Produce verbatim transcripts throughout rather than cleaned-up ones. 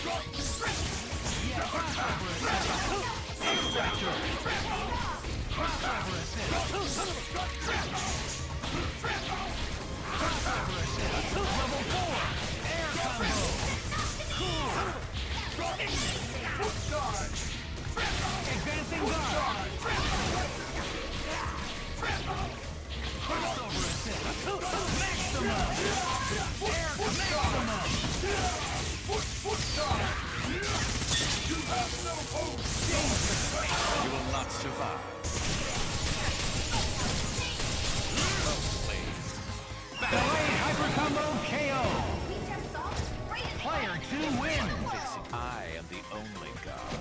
You will not survive. Delayed hyper combo K O. Player two wins. I am the only god.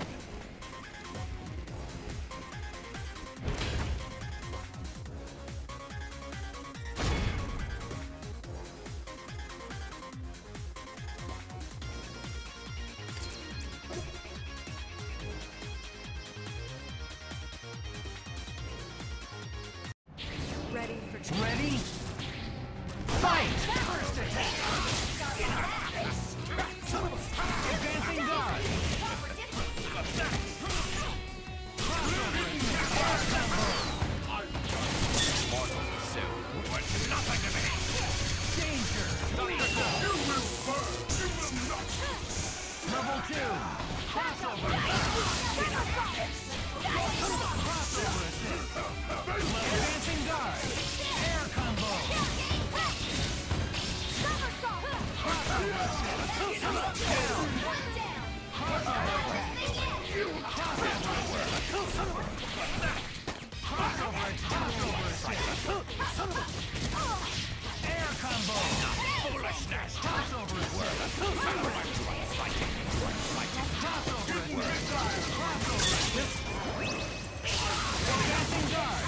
Ready for Ready? Fight! First attack! Advancing guard! Mortal soon. But nothing to me. Danger! Level two! Crossover! Crossover assist! Advancing guard! Air combo! Crossover assist! Down! Crossover attack! Crossover attack! Crossover assist! Air combo! Foolishness. Crossover assist! Crossover assist! Crossover assist! Advancing guard!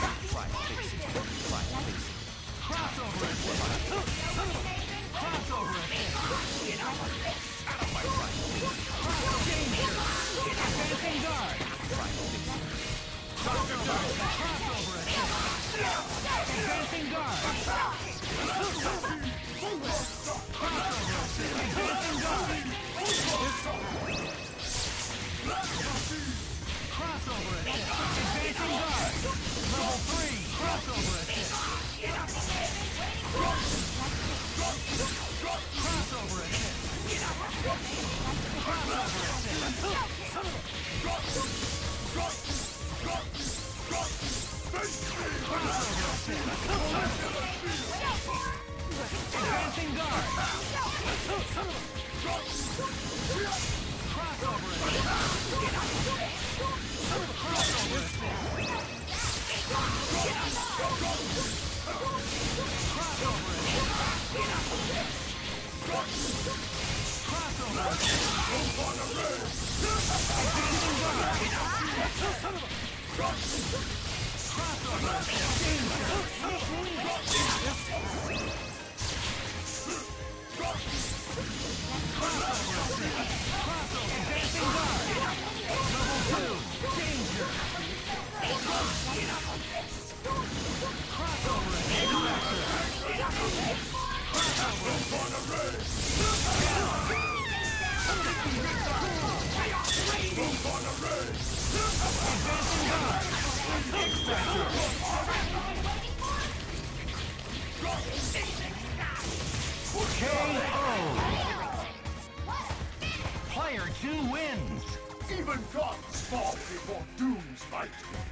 Crossover assist! Crossover assist! Danger! Advancing guard! Crossover assist! Crossover assist! Advancing guard! Crossover assist! Advancing guard! Crossover assist! Advancing guard! Level three! Crossover assist! Crossover assist! Crossover assist! Crossover assist! Advancing guard! Crossover assist! Crossover assist! Crossover assist! Crossover assist! Advancing guard! Crossover assist! Danger! Crossover assist! Crossover! Advancing guard! Level two! Danger! Crossover assist! Crossover assist! Advancing guard! K O! Player two wins! Even gods fall before Doom's might.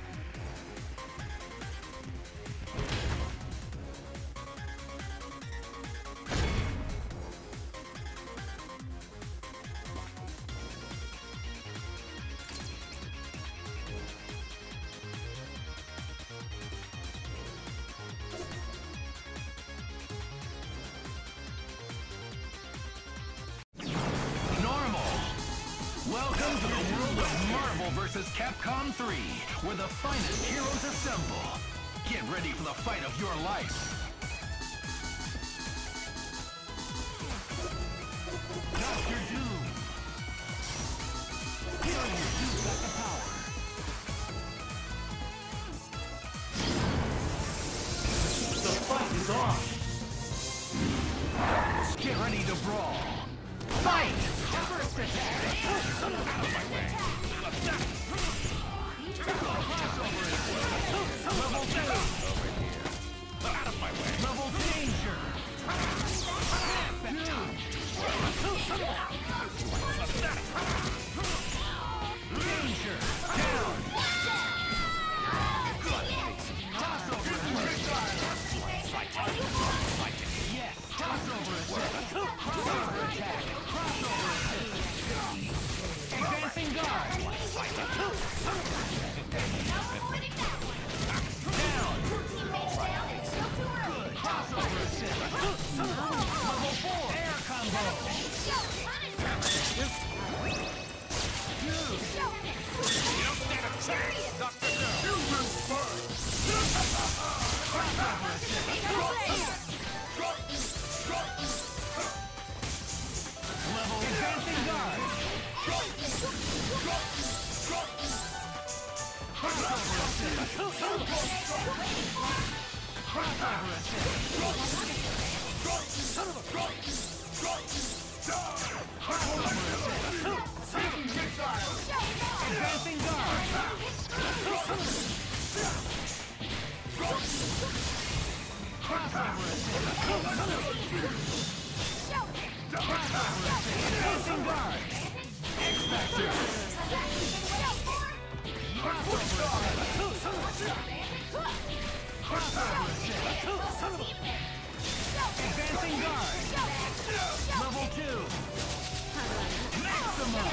Welcome to the world of Marvel versus. Capcom three, where the finest heroes assemble. Get ready for the fight of your life. Doctor Doom. Healing your juice back to power. The fight is on. Get ready to brawl. Fight! First attack! Out of my way. Crossover attack! Level two! Over here. Out of my way. Level danger! Danger! Down! Toss over attack! Yes! Toss over attack! Crossover attack! Crossover attack! Advancing guard! Down! Good! Crossover attack! Level four! Air combo! You don't stand a chance, Doctor Girl. Crossover attack! Level advancing guard! Crossover attack! Crossover attack! Advancing guard! Crossover attack! Advancing guard! X-Factor! Crossover attack! Crossover attack! Advancing guard! Level two! Maximum!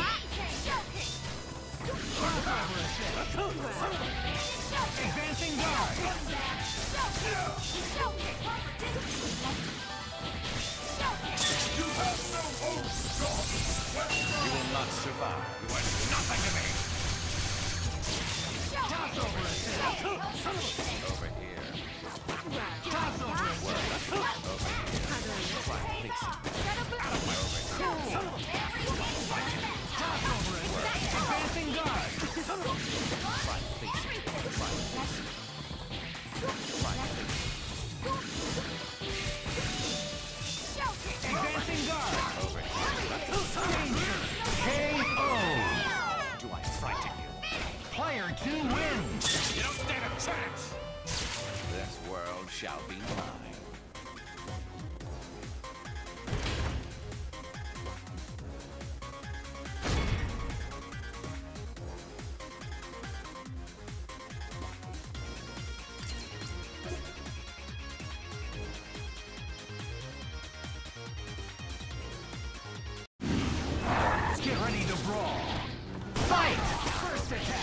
Crossover attack! Advancing guard! You will not survive. You are nothing to me. Toss over attack! Over here. Toss over attack! Try fixing that. Toss over attack! Advancing guard! Try fixing it. Try fixing it. Try fixing it. Advancing guard! Over here. Danger! K O! Do I frighten you? Player two wins! You don't stand a chance. This world shall be mine. Get ready to brawl! Fight! First attack!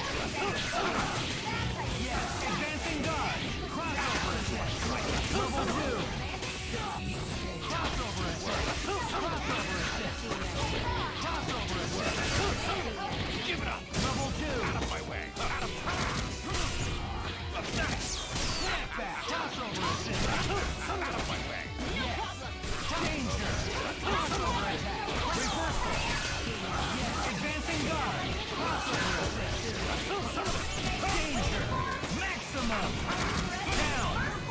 Yes! Advancing guard! Crossover attack! Level two! Crossover attack! Crossover attack! Crossover attack! Give it up. Level two! Out of my way. Out of Snap back! Crossover attack! Out of my way. Danger! Crossover attack! Reversal! Yes! Advancing guard! Crossover attack! Danger! Maximum! Down!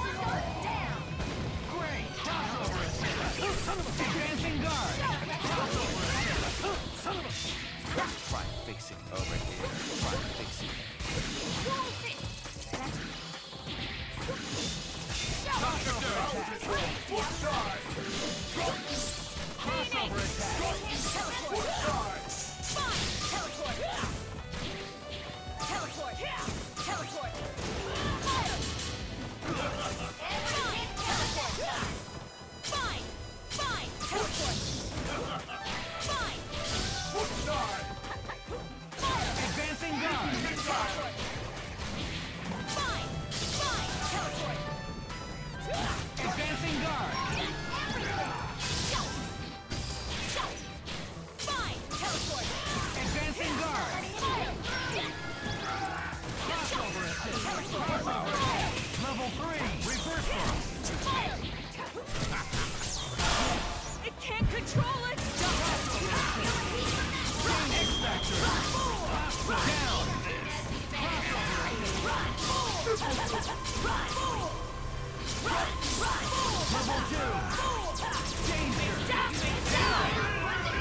Great! Crossover attack! Advancing guard! Crossover attack! Try fixing over here. Try fixing it. Crossover attack! Crossover attack! Advancing guard! Advancing guard! Advancing guard! Crossover attack! Level three! Reversal! It can't control it! X-Factor! Down! Level two! Danger! Down!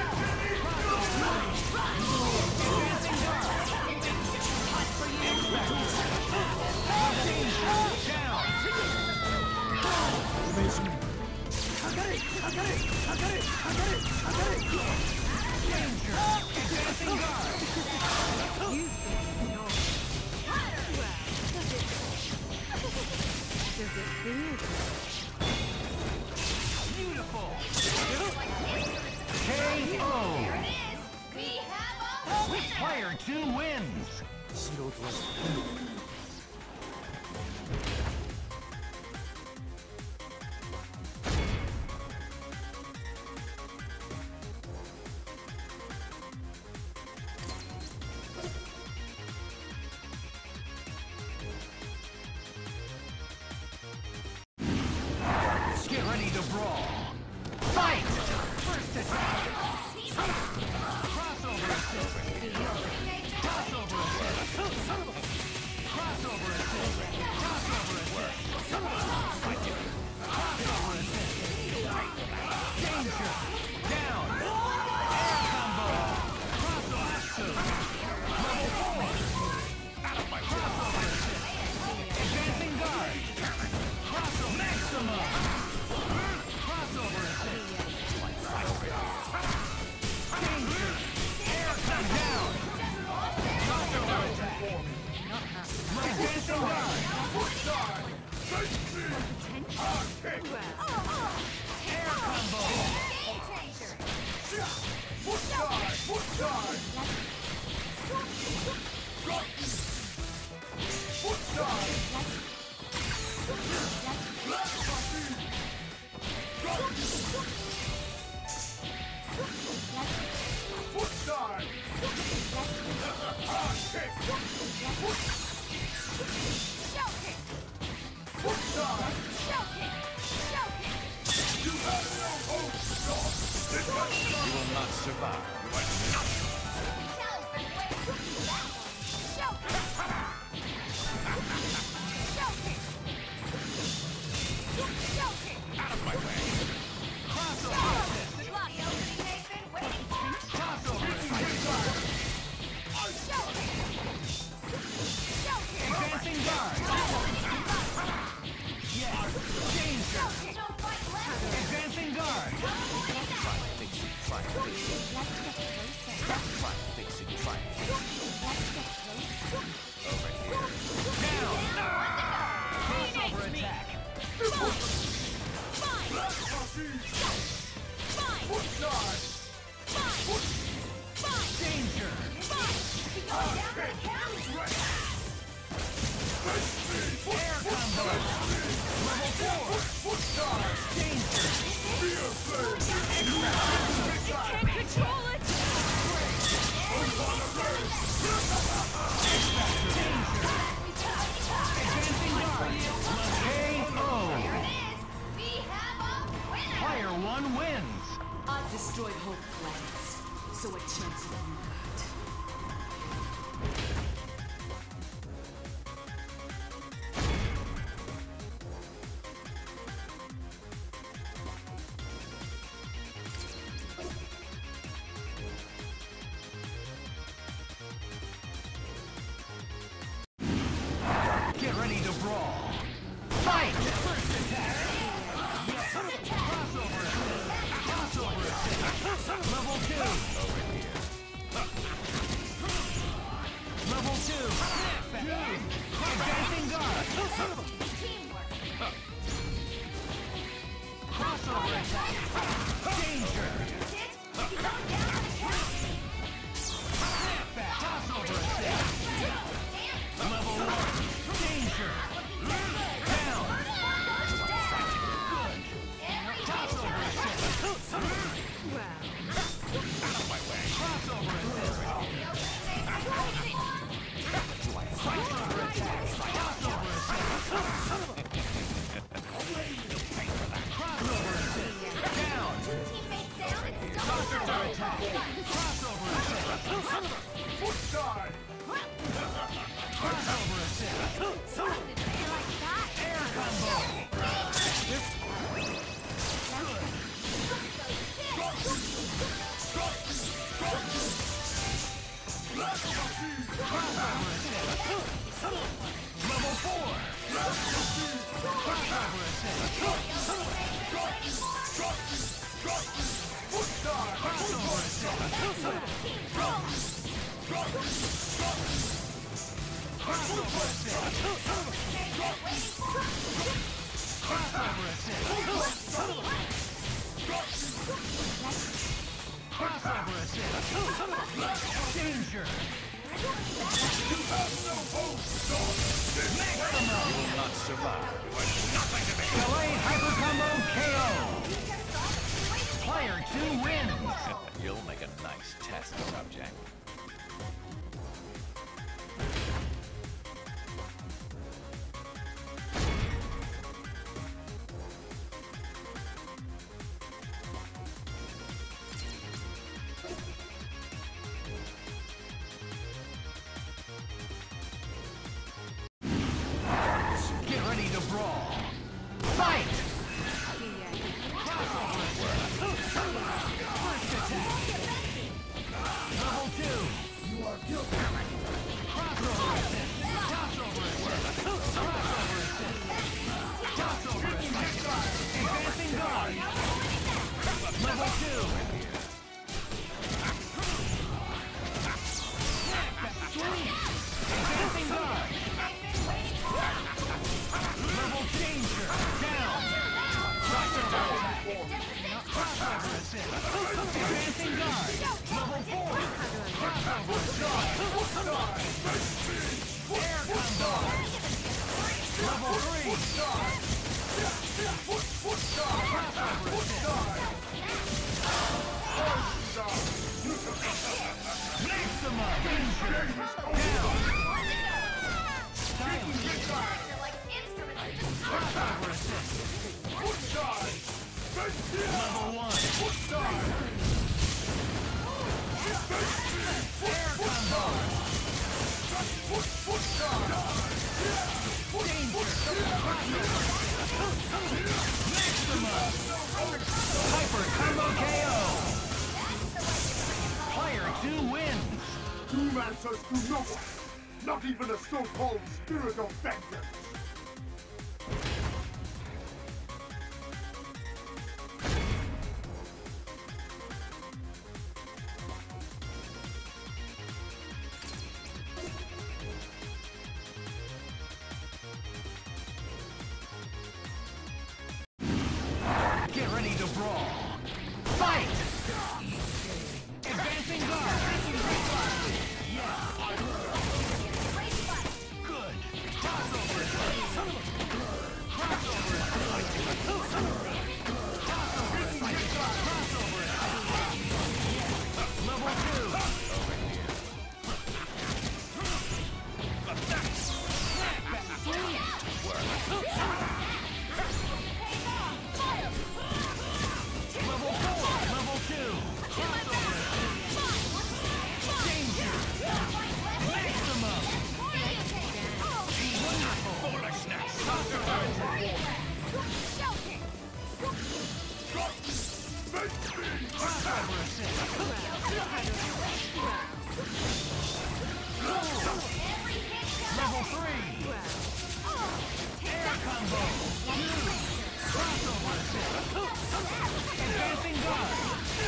Advancing guard! You think no. Well, does it does it feel good? Beautiful! K O! Player two wins! Get ready to brawl! Fight! First attack! Crossover assist! Crossover assist! Crossover assist! Crossover assist! Crossover assist! Danger! Down! Air combo! Crossover assist! Level four! Out of my crossover assist! Advancing guard! Crossover maximum! Crossover assist! Danger! Air come down! Crossover attack! Advancing guard! Well, Air combo! You will not survive. Out of my way. Crossover assist. Crossover assist. Advancing guard. Yes. Danger. Advancing guard. Try and fix it, try and fix it. Try and fix it, try and fix it. Over here. Down. Crossover attack. Danger. Air combo. Level four. Danger. can't control it. Advancing guard. K O. Player one wins. I've destroyed whole planets, so what chance have you got? Get ready to brawl. Fight! First attack. Crossover assist. Crossover assist. Level two. Over here. Level two. Advancing guard. Crossover attack. Danger. Snapback. Crossover assist. Level one. Danger. Down. Good. Crossover assist. Well, Out of my way. Crossover assist. Crossover attack. Crossover assist. Crossover assist. Down. Crossover attack. Crossover assist. Crossover assist. Air combo. Crossover assist. Level four. Crossover assist. Danger! You will not survive. Delayed hyper combo K O! Player two wins! You'll make a nice test subject. Get ready to brawl! Fight! First attack! Level two! You are guilty. Crossover assist! Crossover assist! Crossover assist! Crossover assist! Advancing guard! Level two! Advancing guard! Level danger! Down! Crossover attack! Crossover assist! Advancing guard! Level four! Crossover assist! Air combo! Level three! Crossover assist! Maximum danger! Down! Stylish! Crossover assist! Level one! Air combo! Danger! Maximum! Hyper combo K O! Player two wins! Doom answers to no one. Not even a so-called spirit of vengeance. Get ready to brawl! Fight! Advancing guard! Good! Crossover assist! Crossover assist! Crossover assist! Crossover assist! Level two! Level four! Level two! Crossover assist! Danger! Maximum! Wonderful! Crossover attack! Crossover assist! Level three! Air combo! Crossover assist! Advancing guard!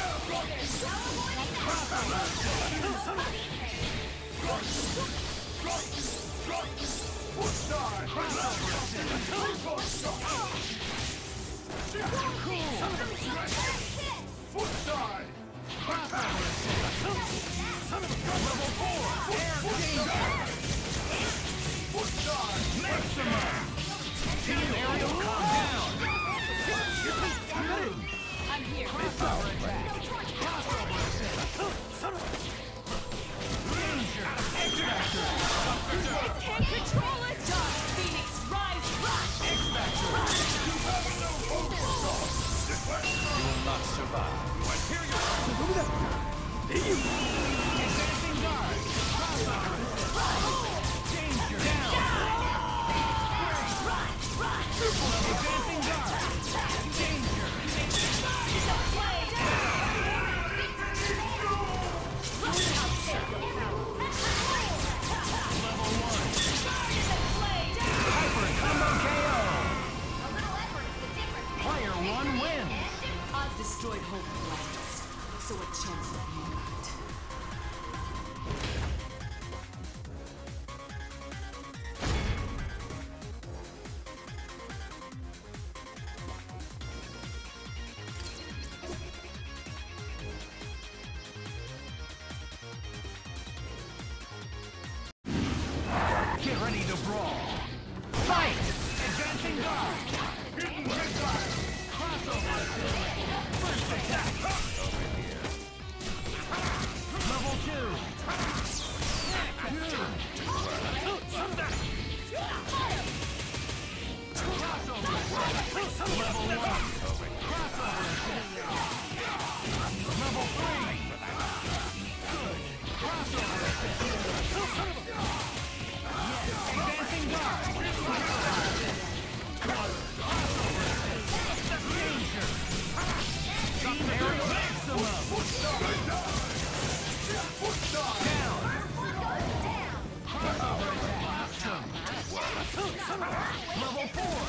Crossover assist! Crossover assist! Cool! Crossover assist! Level four! Air danger! Maximum! Team aerial calm down! destroyed whole planets. So what chance have you got? Get ready to brawl. Fight! Advancing guard. Hidden headbutt. Crossover. First attack. Level two. Crossover. Level one. Crossover. Level three. Good. Crossover. Advancing guard! Danger! Team aerial maximum! Down! Crossover attack! Level four!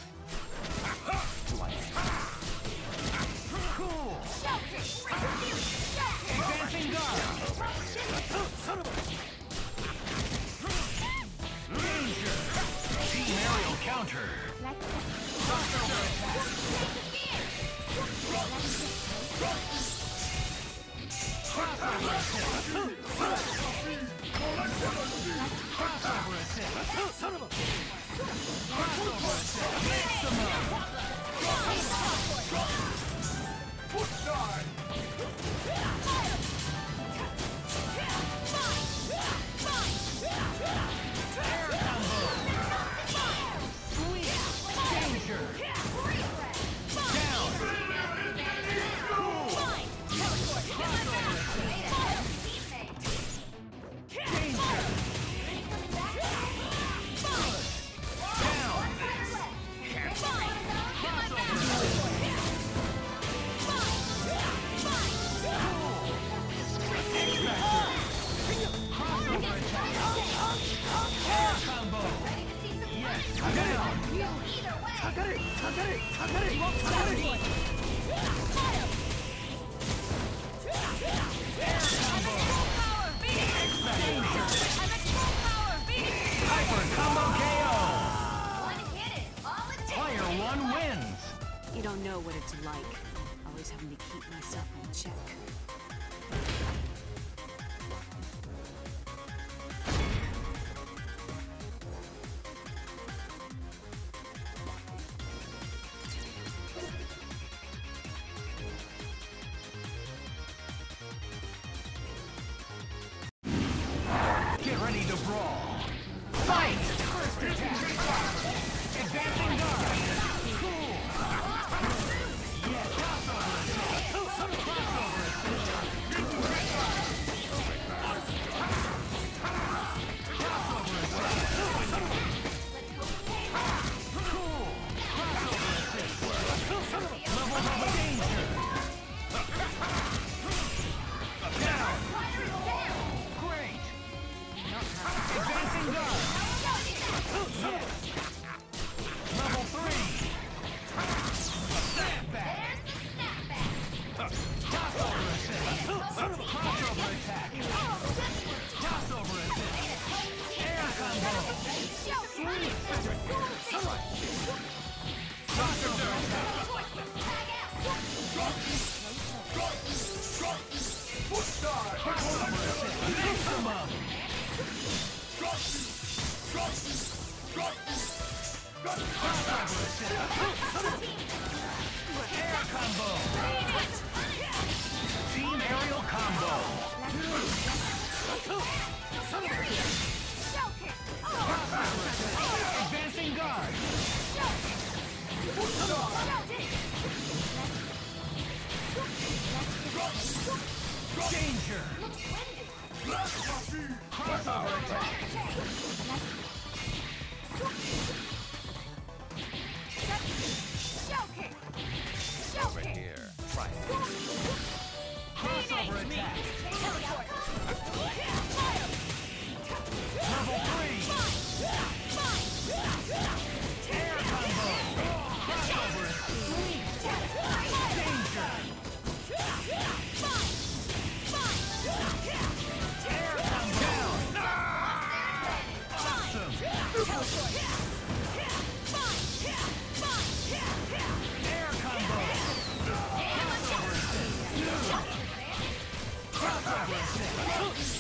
Cool! Advancing guard! Danger! Team aerial counter! Crossover attack! Crossover attack! Crossover attack! Crossover attack! Maximum! Foot dive! Air combo! Sweet! Danger! Down! Cool! Crossover attack! Danger! Good! Down! Crossover Air combo! Yes! Down! Air combo! Hyper combo K O! Player one wins! You don't know what it's like. Always having to keep myself in check. Get ready to brawl! Fight! First attack! Advancing guard! Cool! Yes! Crossover attack! Crossover attack! Crossover attack! Cool! Crossover attack! Level of danger! Down! Great! Advancing guard! Yes! Level three! Snapback! Crossover attack! Crossover attack! Crossover attack! Air combo! Sweet! Crossover attack! Foot dive! Crossover attack! Maximum! Crossover attack! Air combo! Team aerial combo! Crossover attack! Advancing guard! Danger! Crossover attack! Over here. Try it. Crossover attack! Level three! Air combo! Crossover attack! Danger!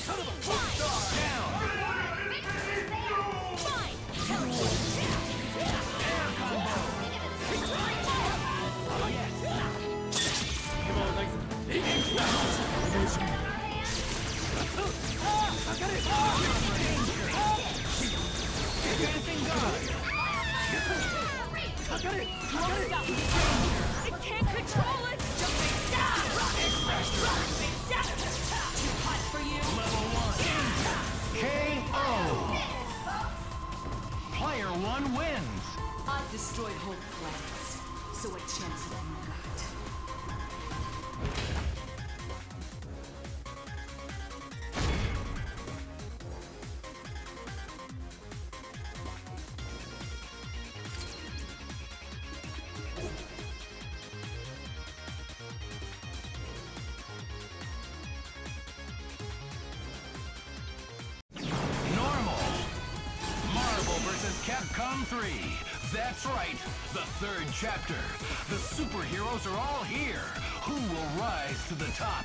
It can't control it! Too hot for you? Level one. K O. Player one wins. I've destroyed whole planets. So what chance have you got? Capcom three. That's right, the third chapter. The superheroes are all here. Who will rise to the top?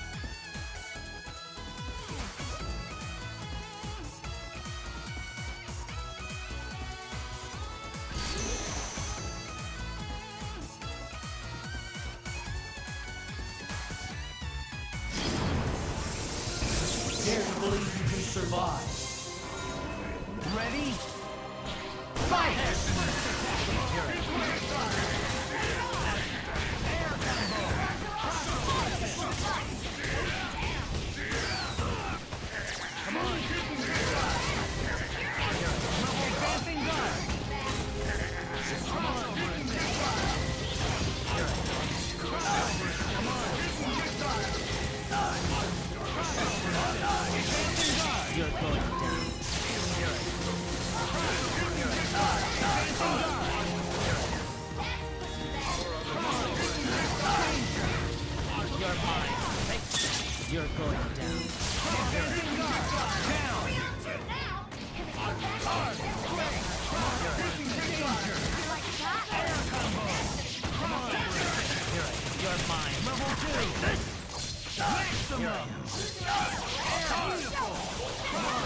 Dare to believe you can survive. Ready? Fight! Air combo! Come on! Advancing guard! Come on! You're going down. You're mine. You're going down. Down. Air combo. Come on. You're mine. Level two. Maximum. Beautiful. Come on.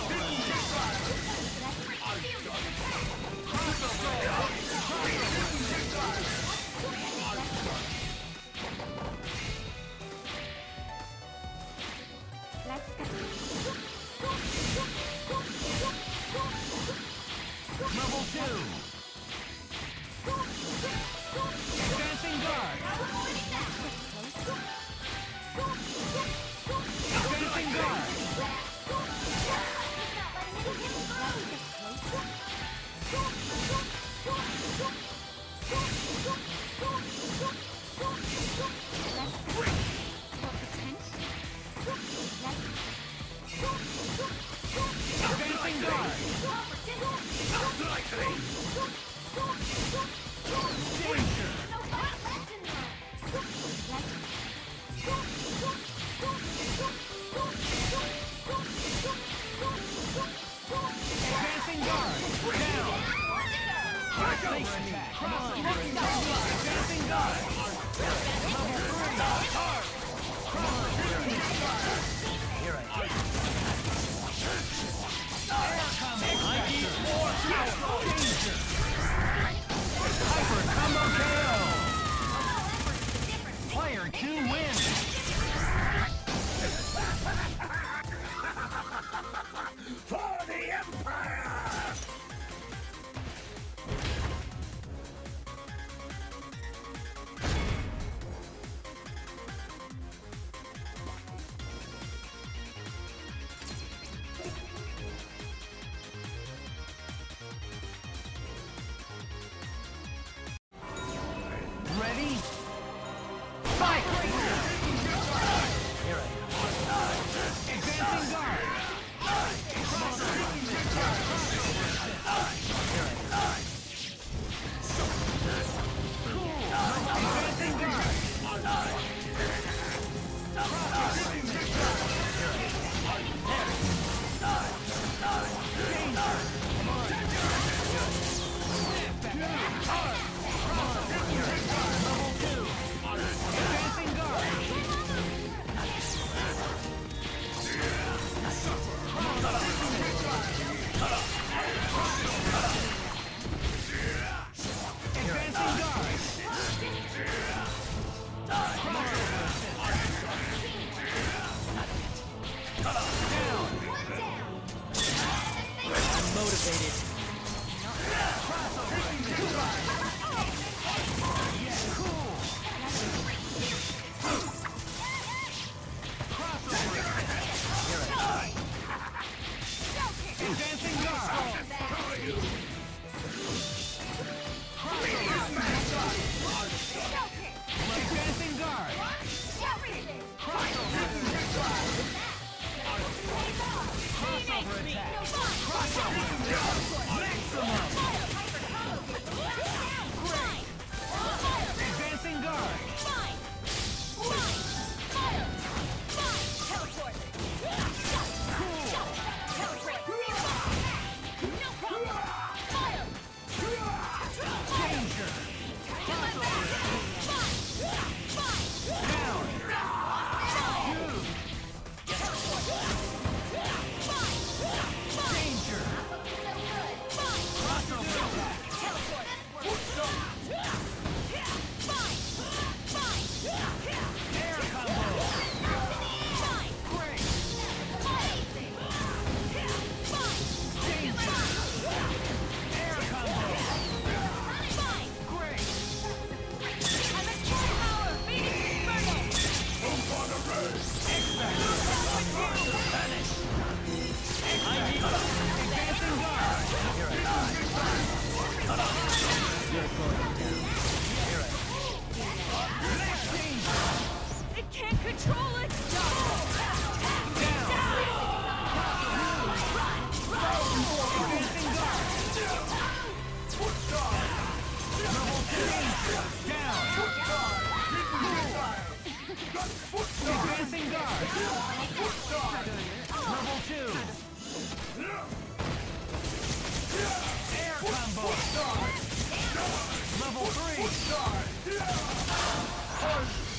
Level two. Advancing guard. Advancing guard. Advancing guard. Danger. Advancing guard. Down. Face attack. Come on. Advancing guard. Level three. Hard. Come on. Here I am. Air coming. I need more power. Danger. Hyper combo K O. Player two wins. For the Empire! Ready? Fight! Here I am. Advancing guard. Come on.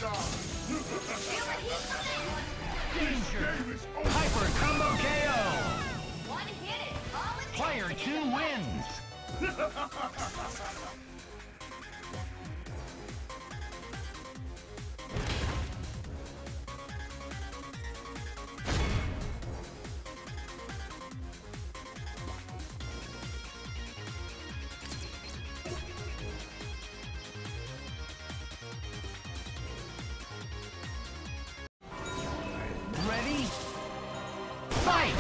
Danger! Hyper Combo K O! Player two wins! Ready? Fight!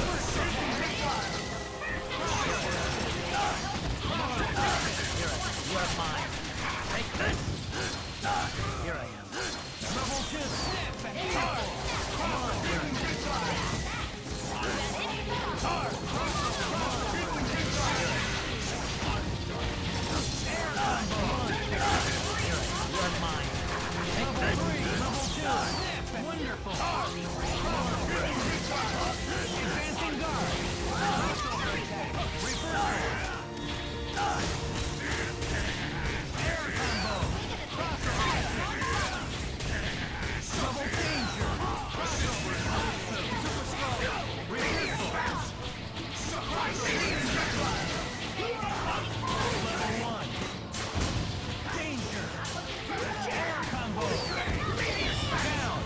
You are mine. Take this! Here I am. Level two! Snap and hard! Come on, here I am. Hard! Air combo! Here I am. You are mine. Take this! Level two! Snap! Wonderful! Advancing guard! Crossover attack! Reverse! Air combo! Crossover attack! Double danger! Crossover! Super slow! Reversal! Level one! Danger! Air combo! Down!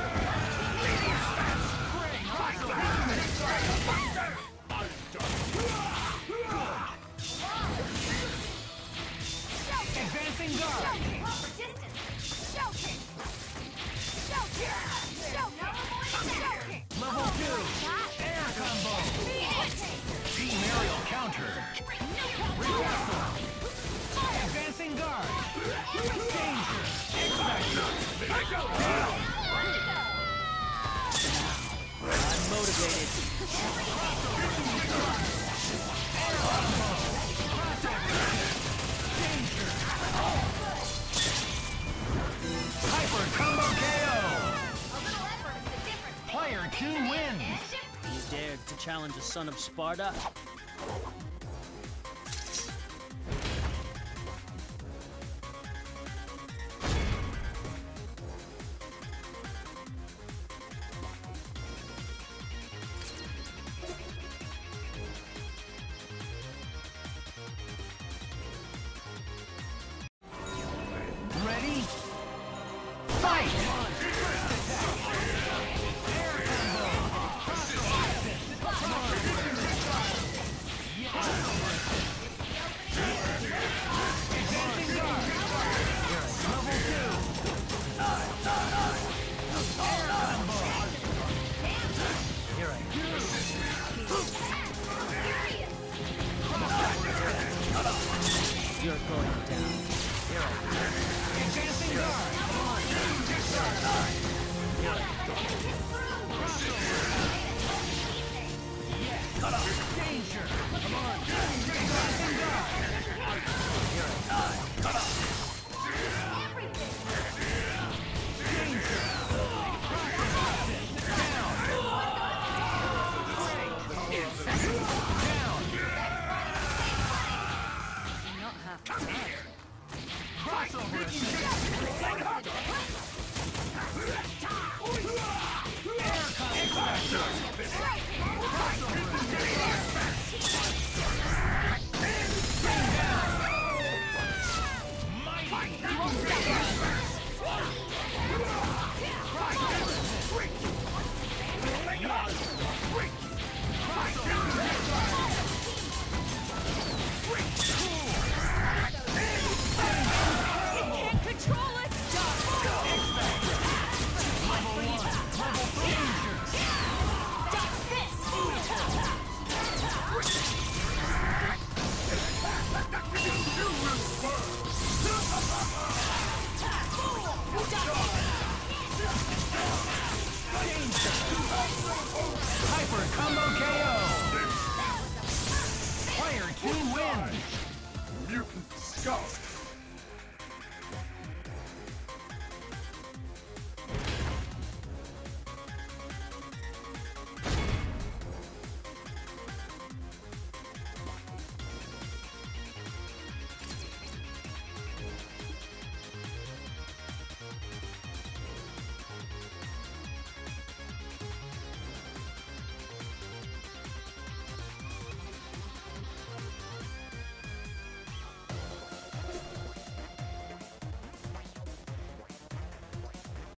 Advancing guard! Level two! Air combo! Team aerial counter! Reversal! Advancing guard! Danger! X-Factor! Down! I'm motivated. Air combo! Danger! Hyper Combo K O! Player two wins! You dared to challenge a son of Sparta? Ready? Fight! Air Advancing guard! Level two! Air combo! Here I am. You're going down. Here I am. Advancing guard! Come on! Here I am. Yeah! Danger! Come on! Advancing guard! Here I am. Danger! Down! Down! Not half the time. Crossover attack! Air X-Factor! Crossover attack! Bring down! Mighty! Can't control it! Hyper Combo